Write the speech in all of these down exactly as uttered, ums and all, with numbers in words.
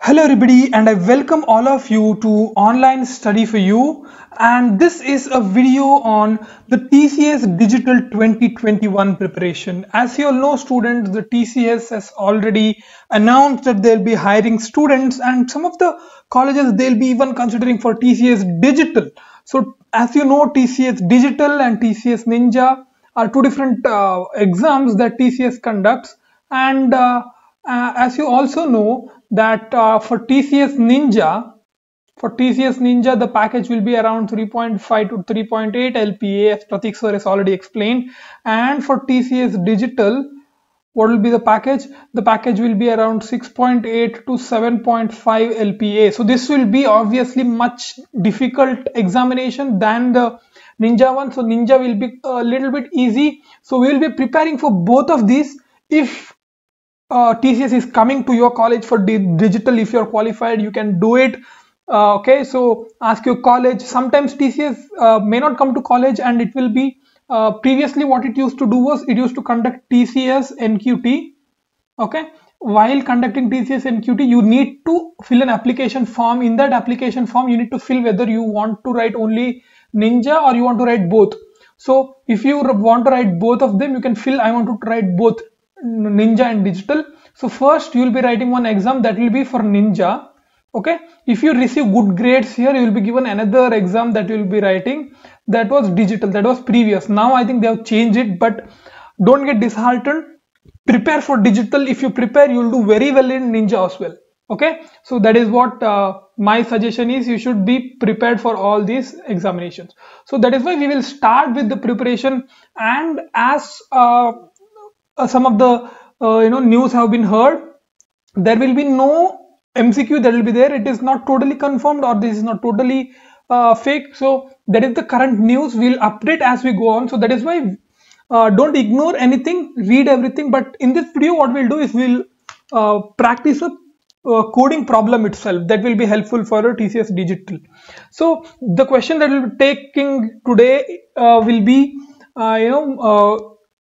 Hello everybody, and I welcome all of you to Online Study for You, and this is a video on the T C S Digital twenty twenty-one preparation. As you all know, students, the T C S has already announced that they'll be hiring students, and some of the colleges they'll be even considering for T C S Digital. So as you know, T C S Digital and T C S Ninja are two different uh, exams that T C S conducts, and uh, uh, as you also know that uh, for T C S Ninja, for T C S Ninja, the package will be around three point five to three point eight L P A, as Pratik sir has already explained. And for T C S Digital, what will be the package? The package will be around six point eight to seven point five L P A. So this will be obviously much difficult examination than the Ninja one. So Ninja will be a little bit easy. So we will be preparing for both of these. If Uh, T C S is coming to your college for di digital, if you're qualified, you can do it. Uh, okay, so ask your college. Sometimes T C S uh, may not come to college, and it will be uh, previously what it used to do was it used to conduct T C S N Q T. Okay, while conducting T C S N Q T, you need to fill an application form. In that application form, you need to fill whether you want to write only Ninja or you want to write both. So if you want to write both of them, you can fill I want to write both Ninja and Digital. So first you will be writing one exam that will be for Ninja. Okay, if you receive good grades here, you will be given another exam that you will be writing, that was Digital, that was previous. Now I think they have changed it, but don't get disheartened. Prepare for Digital. If you prepare, you will do very well in Ninja as well. Okay, so that is what uh, my suggestion is. You should be prepared for all these examinations. So that is why we will start with the preparation, and as uh, Uh, some of the uh, you know news have been heard, there will be no M C Q that will be there. It is not totally confirmed, or this is not totally uh, fake. So that is the current news. We'll update as we go on. So that is why uh, don't ignore anything, read everything. But in this video, what we'll do is we'll uh, practice a uh, coding problem itself that will be helpful for a T C S Digital. So the question that we'll be taking today uh, will be uh, you know uh,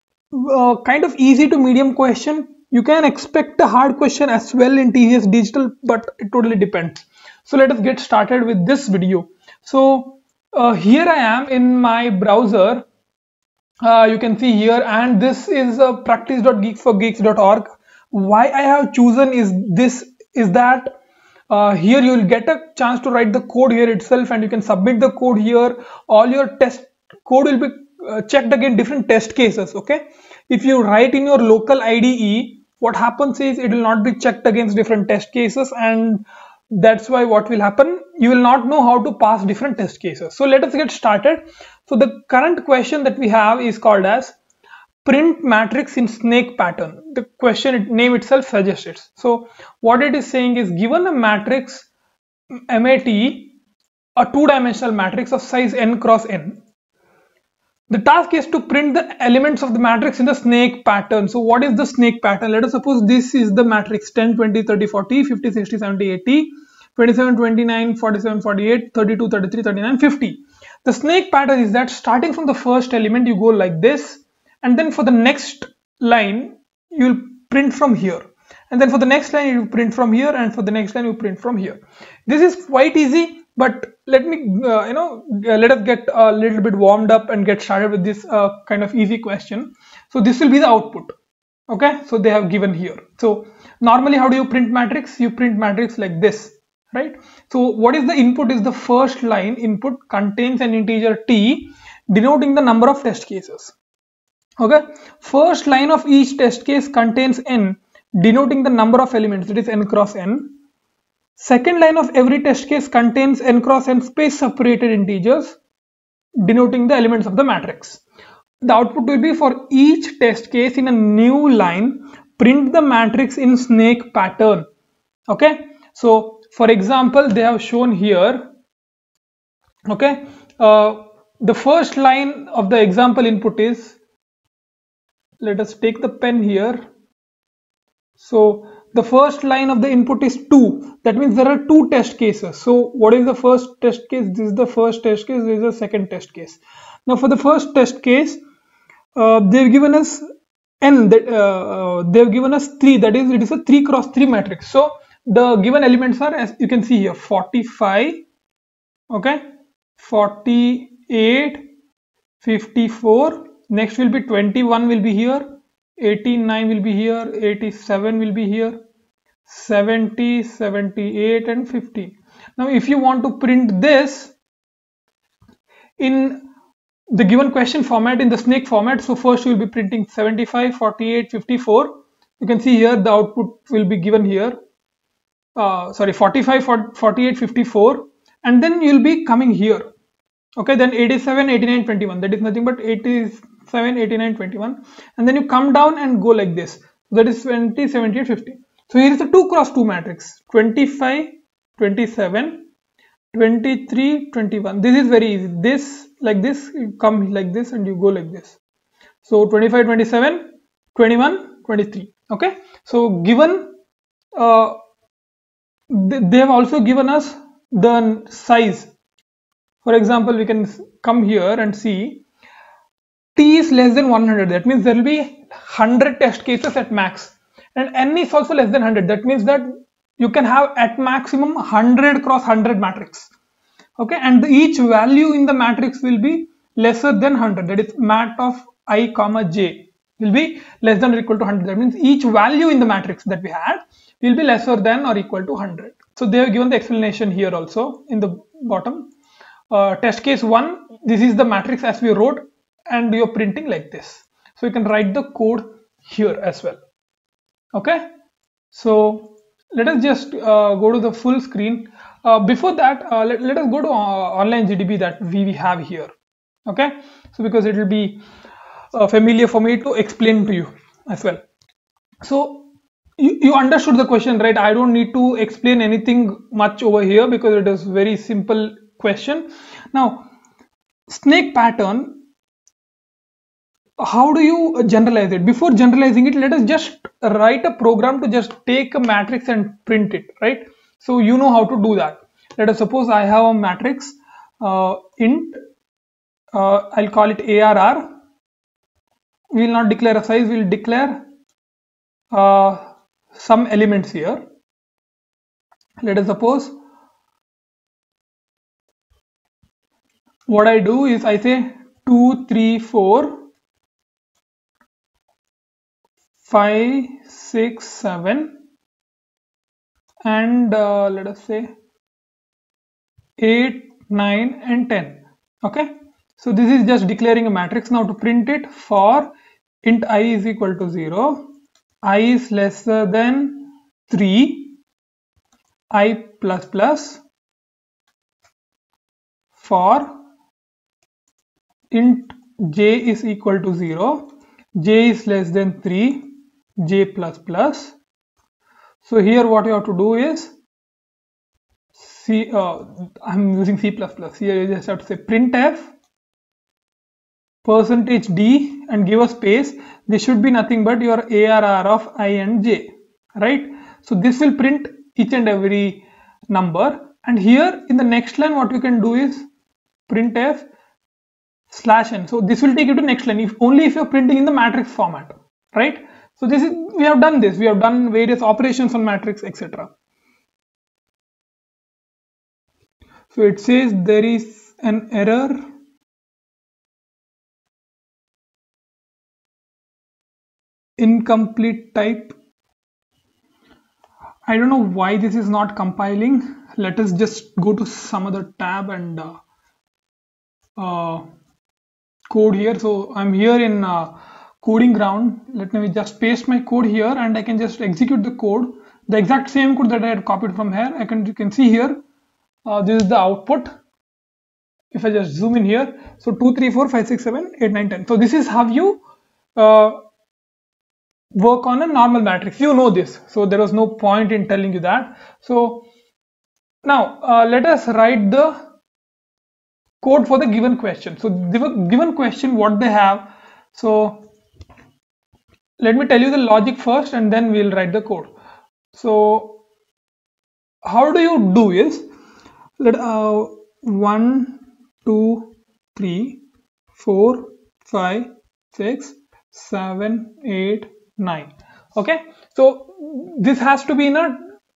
Uh, kind of easy to medium question. You can expect a hard question as well in T C S Digital, but it totally depends. So let us get started with this video. So uh, here I am in my browser. Uh, you can see here, and this is uh, practice dot geek for geeks dot org. Why I have chosen is this is that uh, here you will get a chance to write the code here itself, and you can submit the code here. All your test code will be Uh, checked against different test cases. Okay, if you write in your local I D E, what happens is it will not be checked against different test cases, and that's why what will happen, you will not know how to pass different test cases. So let us get started. So the current question that we have is called as print matrix in snake pattern. The question name itself suggests it. So what it is saying is, given a matrix M A T, a two-dimensional matrix of size n cross n, the task is to print the elements of the matrix in the snake pattern. So what is the snake pattern? Let us suppose this is the matrix ten, twenty, thirty, forty, fifty, sixty, seventy, eighty, twenty-seven, twenty-nine, forty-seven, forty-eight, thirty-two, thirty-three, thirty-nine, fifty. The snake pattern is that starting from the first element, you go like this, and then for the next line, you will print from here. And then for the next line, you print from here, and for the next line, you print from here. This is quite easy. But let me, uh, you know, uh, let us get a little bit warmed up and get started with this uh, kind of easy question. So this will be the output. Okay, so they have given here. So normally, how do you print matrix? You print matrix like this, right? So what is the input? Is the first line input contains an integer t denoting the number of test cases. Okay, first line of each test case contains n denoting the number of elements. It is n cross n. Second line of every test case contains n cross n space separated integers denoting the elements of the matrix. The output will be for each test case in a new line, print the matrix in snake pattern. Okay, so for example, they have shown here. Okay, uh, the first line of the example input is, let us take the pen here. So the first line of the input is two. That means there are two test cases. So what is the first test case? This is the first test case. This is the second test case. Now for the first test case, uh, they've given us n. That uh, uh, they've given us three. That is, it is a three cross three matrix. So The given elements are, as you can see here, forty-five, okay, forty-eight, fifty-four, next will be twenty-one will be here, eighty-nine will be here, eighty-seven will be here, seventy, seventy-eight and fifty. Now if you want to print this in the given question format, in the snake format, so first you will be printing seventy-five, forty-eight, fifty-four. You can see here the output will be given here, uh, sorry, forty-five, forty-eight, fifty-four, and then you will be coming here, okay, then eighty-seven, eighty-nine, twenty-one, that is nothing but eighty-seven, eighty-nine, twenty-one, and then you come down and go like this, that is twenty, seventy-eight, fifty. So here is the two cross two matrix, twenty-five, twenty-seven, twenty-three, twenty-one. This is very easy. This like this, you come like this and you go like this. So twenty-five, twenty-seven, twenty-one, twenty-three. Okay. So given, uh, they have also given us the size. For example, we can come here and see t is less than one hundred. That means there will be one hundred test cases at max. And n is also less than one hundred. That means that you can have at maximum one hundred cross one hundred matrix. Okay, and each value in the matrix will be lesser than one hundred. That is mat of I comma j will be less than or equal to one hundred. That means each value in the matrix that we had will be lesser than or equal to one hundred. So they have given the explanation here also in the bottom. Uh, test case one, this is the matrix as we wrote, and you're printing like this. So you can write the code here as well. Okay, so let us just uh, go to the full screen. Uh, before that, uh, let, let us go to uh, online G D B that we, we have here. Okay, so because it will be uh, familiar for me to explain to you as well. So you, you understood the question, right? I don't need to explain anything much over here because it is very simple question. Now, snake pattern, how do you generalize it? Before generalizing it, let us just write a program to just take a matrix and print it, right? So you know how to do that. Let us suppose I have a matrix uh, int, uh, I'll call it A R R. We will not declare a size, we will declare uh, some elements here. Let us suppose what I do is I say two, three, four, five, six, seven, and uh, let us say eight, nine and ten. Okay, so this is just declaring a matrix. Now to print it, for int I is equal to zero, I is lesser than three, I plus plus, for int j is equal to zero, j is less than three, j plus plus. So here what you have to do is C, uh, I'm using C plus plus. Here you just have to say printf percentage d and give a space. This should be nothing but your A R R of I and j, right? So this will print each and every number. And here in the next line, what you can do is printf slash n. So this will take you to next line, if only if you're printing in the matrix format, right? So this is, we have done this, we have done various operations on matrix, et cetera. So it says there is an error. Incomplete type. I don't know why this is not compiling. Let us just go to some other tab and uh, uh, code here. So I'm here in uh, coding ground. Let me just paste my code here and I can just execute the code. The exact same code that I had copied from here. I can, you can see here, uh, this is the output. If I just zoom in here, so two, three, four, five, six, seven, eight, nine, ten. So this is how you uh, work on a normal matrix. You know this, so there was no point in telling you that. So now uh, let us write the code for the given question. So the given question, what they have. So let me tell you the logic first and then we'll write the code. So how do you do is, let uh, one, two, three, four, five, six, seven, eight, nine. Okay, so this has to be in a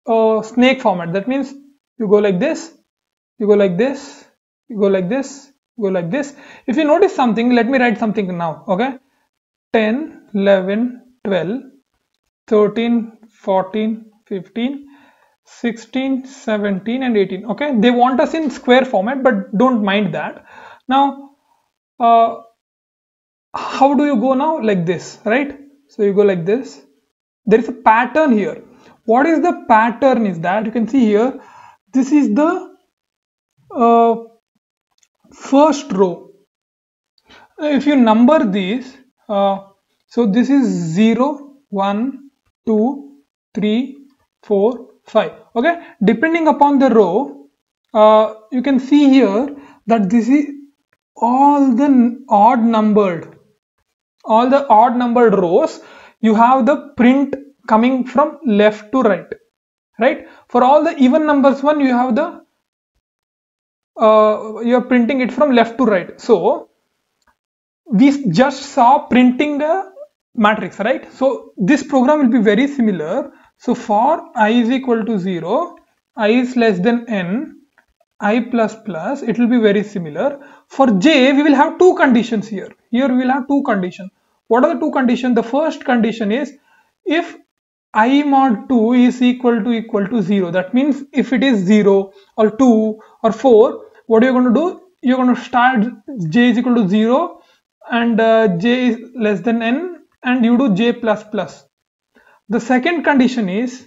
uh, snake format. That means you go like this, you go like this, you go like this, you go like this. If you notice something, let me write something now. Okay, ten, eleven, twelve, thirteen, fourteen, fifteen, sixteen, seventeen and eighteen. Okay, they want us in square format, but don't mind that. Now uh, how do you go now? Like this, right? So you go like this. There is a pattern here. What is the pattern is that you can see here, this is the uh, first row. If you number these, uh, so this is zero, one, two, three, four, five. Okay, depending upon the row, uh, you can see here that this is all the odd numbered, all the odd numbered rows. You have the print coming from left to right, right? For all the even numbers one, you have the uh, you are printing it from left to right. So we just saw printing the matrix, right? So this program will be very similar. So for I is equal to zero, I is less than n, I plus plus, it will be very similar. For j, we will have two conditions here. Here we will have two conditions. What are the two conditions? The first condition is if I mod two is equal to equal to zero. That means if it is zero or two or four, what are you going to do? You're going to start j is equal to zero and uh, j is less than n and you do j plus plus. The second condition is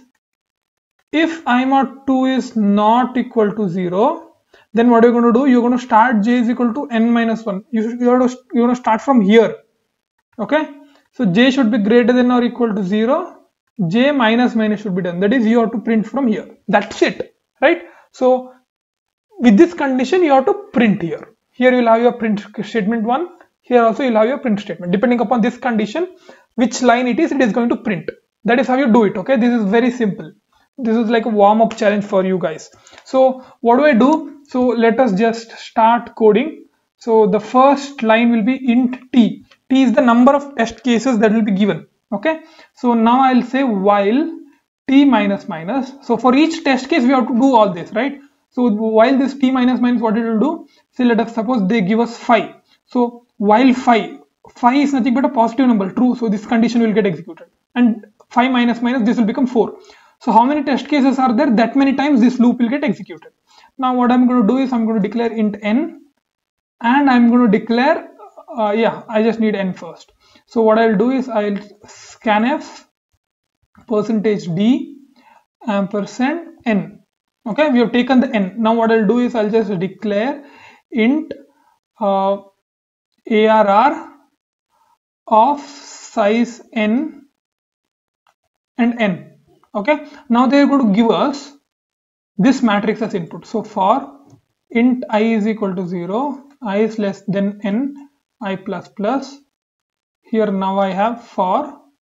if I mod two is not equal to zero, then what are you going to do? You're going to start j is equal to n minus one. You should, you're going to, you're going to start from here. Okay, so j should be greater than or equal to zero, j minus minus should be done. That is, you have to print from here. That's it, right? So with this condition, you have to print here. Here you will have your print statement one. Here also you will have your print statement. Depending upon this condition, which line it is, it is going to print. That is how you do it. Okay, this is very simple. This is like a warm-up challenge for you guys. So what do I do? So let us just start coding. So the first line will be int t. T is the number of test cases that will be given. Okay, so now I'll say while t minus minus. So for each test case we have to do all this, right? So while this t minus minus, what it will do? Say let us suppose they give us five. So while five, five is nothing but a positive number, true. So this condition will get executed, and five minus minus, this will become four. So how many test cases are there? That many times this loop will get executed. Now what I'm going to do is I'm going to declare int n, and I'm going to declare uh, yeah, I just need n first. So what I'll do is I'll scanf percentage d ampersand n. Okay, we have taken the n. Now what I'll do is I'll just declare int uh, arr of size n and n. Okay, now they are going to give us this matrix as input. So for int I is equal to zero, I is less than n, I plus plus. Here now I have for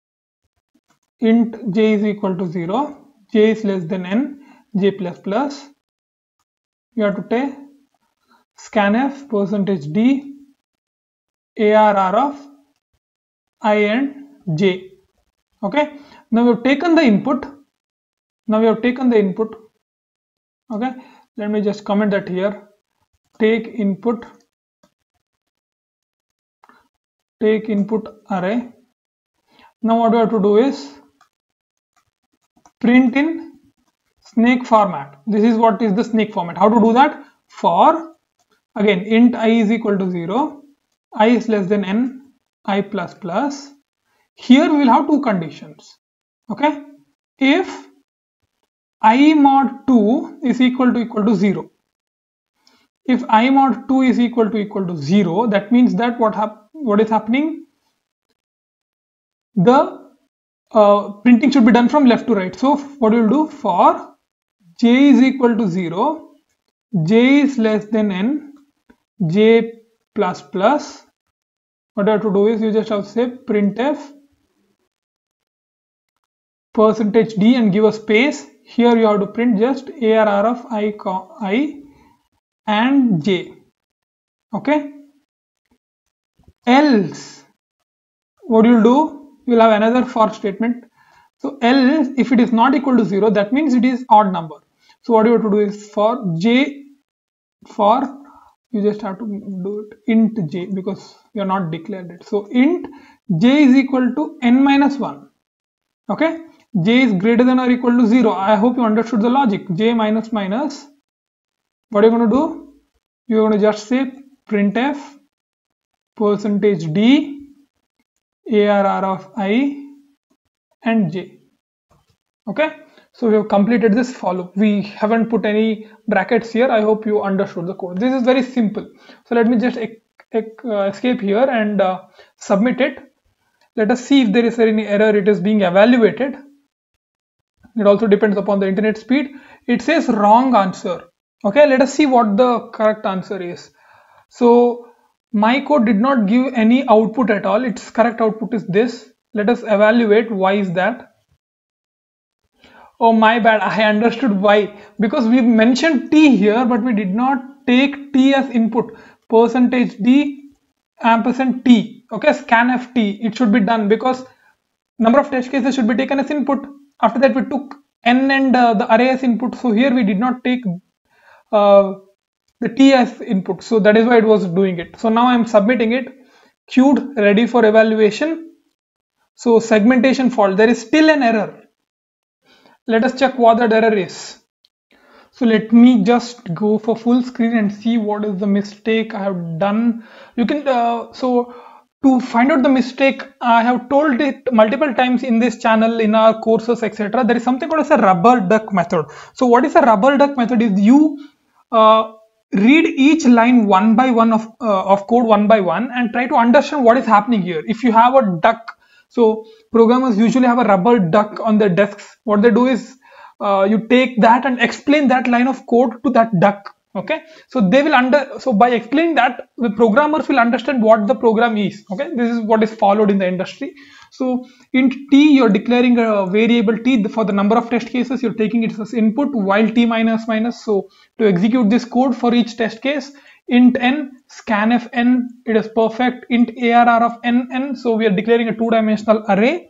int j is equal to zero, j is less than n, j plus plus. You have to take scanf percentage d arr of I and j. Okay, now we have taken the input. Now we have taken the input. Okay, let me just comment that here. Take input. Take input array. Now what we have to do is print in snake format. This is what is the snake format. How to do that? For again int I is equal to zero, I is less than n, I plus plus. Here we will have two conditions. Okay, if I mod two is equal to equal to zero. If I mod two is equal to equal to zero, that means that what hap what is happening? The uh, printing should be done from left to right. So what we will do? For j is equal to zero, j is less than n, j plus plus. What you have to do is you just have to say printf percentage d and give a space. Here you have to print just arr of I, I and j. Okay. Else, what you will do? You will have another for statement. So else, if it is not equal to zero, that means it is odd number. So what you have to do is for j, for you just have to do it int j, because you are not declared it. So int j is equal to n minus one. Okay, j is greater than or equal to zero. I hope you understood the logic. J minus minus, what are you going to do? You're going to just say printf percentage d arr of I and j. Okay, so we have completed this for loop. We haven't put any brackets here. I hope you understood the code. This is very simple. So let me just uh, escape here and uh, submit it. Let us see if there is any error. It is being evaluated. It also depends upon the internet speed. It says wrong answer. Okay, let us see what the correct answer is. So my code did not give any output at all. Its correct output is this. Let us evaluate why is that. Oh, my bad, I understood why. Because we mentioned t here, but we did not take t as input. Percentage d ampersand t. Okay, scanf t. It should be done because number of test cases should be taken as input. After that, we took n and uh, the array as input. So here we did not take uh, the t as input. So that is why it was doing it. So now I am submitting it. Queued, ready for evaluation. So segmentation fault. There is still an error. Let us check what that error is. So let me just go for full screen and see what is the mistake I have done. You can uh, so to find out the mistake, I have told it multiple times in this channel, in our courses, et cetera. There is something called as a rubber duck method. So what is a rubber duck method? Is you uh, read each line one by one of uh, of code one by one and try to understand what is happening here. If you have a duck. So programmers usually have a rubber duck on their desks. What they do is uh, you take that and explain that line of code to that duck. Okay, so they will under so by explaining that, the programmers will understand what the program is. Okay, this is what is followed in the industry. So int t, you're declaring a variable t for the number of test cases. You're taking it as input, while t minus minus. So to execute this code for each test case, int n, scanf n, it is perfect. Int arr of n n, so we are declaring a two-dimensional array.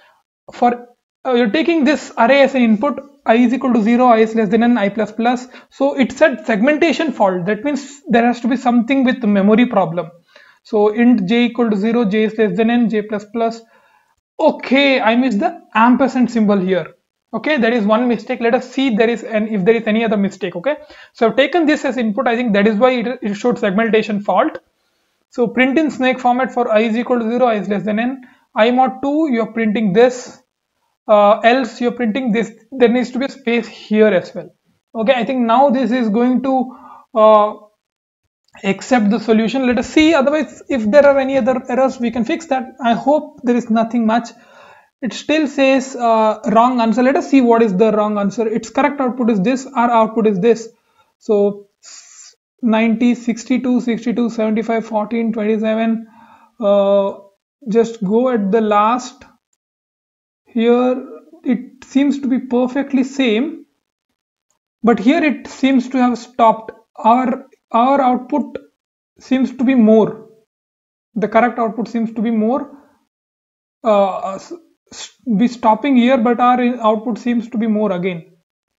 For uh, you're taking this array as an input, I is equal to zero, I is less than n, I plus plus. So it said segmentation fault. That means there has to be something with the memory problem. So int j equal to zero, j is less than n, j plus plus. Okay, I missed the ampersand symbol here. Okay, there is one mistake. Let us see there is an if there is any other mistake. Okay, so I've taken this as input. I think that is why it, it showed segmentation fault. So print in snake format for I is equal to zero, I is less than n. I mod two, you are printing this. Uh, else you're printing this. There needs to be a space here as well. Okay, I think now this is going to uh, accept the solution. Let us see. Otherwise, if there are any other errors, we can fix that. I hope there is nothing much. It still says uh, wrong answer. Let us see what is the wrong answer. Its correct output is this. Our output is this. So ninety, sixty-two, sixty-two, seventy-five, fourteen, twenty-seven. Uh, just go at the last. Here it seems to be perfectly same, but here it seems to have stopped. Our our output seems to be more. The correct output seems to be more. Uh, be stopping here, but our output seems to be more again.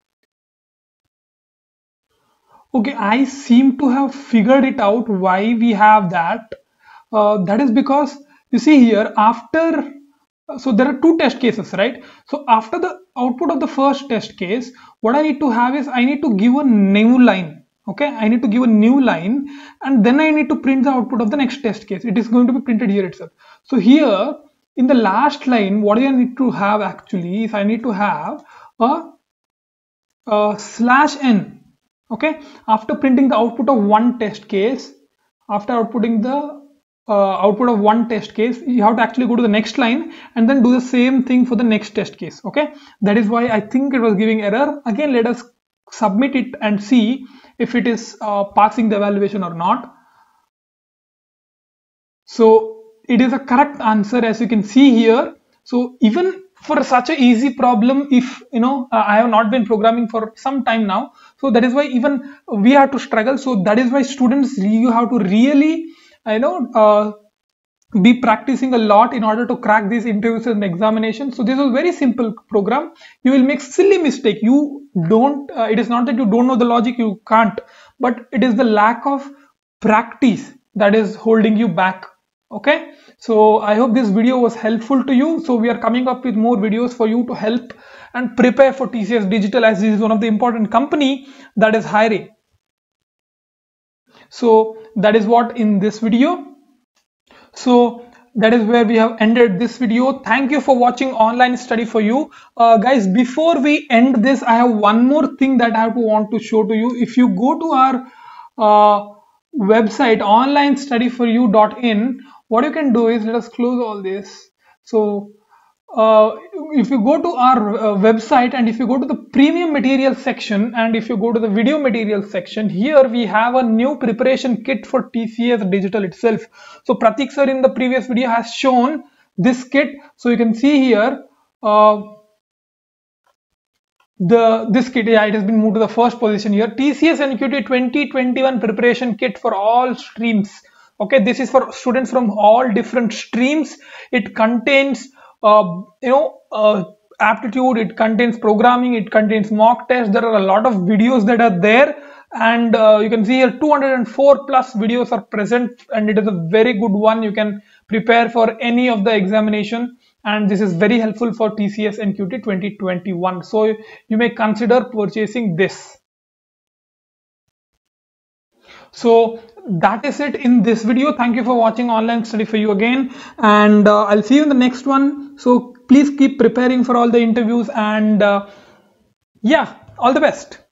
Okay, I seem to have figured it out why we have that. Uh, that is because you see here after. So there are two test cases, right? So after the output of the first test case, what I need to have is I need to give a new line. Okay, I need to give a new line and then I need to print the output of the next test case. It is going to be printed here itself. So here in the last line, what I need to have actually is I need to have a, a slash n. Okay, after printing the output of one test case, after outputting the Uh, output of one test case, you have to actually go to the next line and then do the same thing for the next test case. Okay, that is why I think it was giving error. Again, let us submit it and see if it is uh, passing the evaluation or not. So it is a correct answer, as you can see here. So even for such a easy problem, if you know uh, I have not been programming for some time now, so that is why even we have to struggle. So that is why students, you have to really I know uh, be practicing a lot in order to crack these interviews and examinations. So this is a very simple program. You will make silly mistake. You don't, uh, it is not that you don't know the logic, you can't, but it is the lack of practice that is holding you back. Okay, so I hope this video was helpful to you. So we are coming up with more videos for you to help and prepare for T C S Digital, as this is one of the important company that is hiring. So that is what in this video. So that is where we have ended this video. Thank you for watching Online Study for You. Uh, guys, before we end this, I have one more thing that I have to want to show to you. If you go to our uh, website online study for you dot in, what you can do is, let us close all this. So uh, if you go to our uh, website, and if you go to the premium material section, and if you go to the video material section, here we have a new preparation kit for T C S Digital itself. So Pratik sir in the previous video has shown this kit. So you can see here uh, the this kit, yeah, it has been moved to the first position here. T C S N Q T twenty twenty-one preparation kit for all streams. Okay, this is for students from all different streams. It contains uh, you know uh, aptitude, it contains programming, it contains mock tests. There are a lot of videos that are there, and uh, you can see here two hundred four plus videos are present, and it is a very good one. You can prepare for any of the examination, and this is very helpful for T C S N Q T twenty twenty-one. So you may consider purchasing this. So that is it in this video. Thank you for watching Online Study for You again, and uh, I'll see you in the next one. So please keep preparing for all the interviews, and uh, yeah, all the best.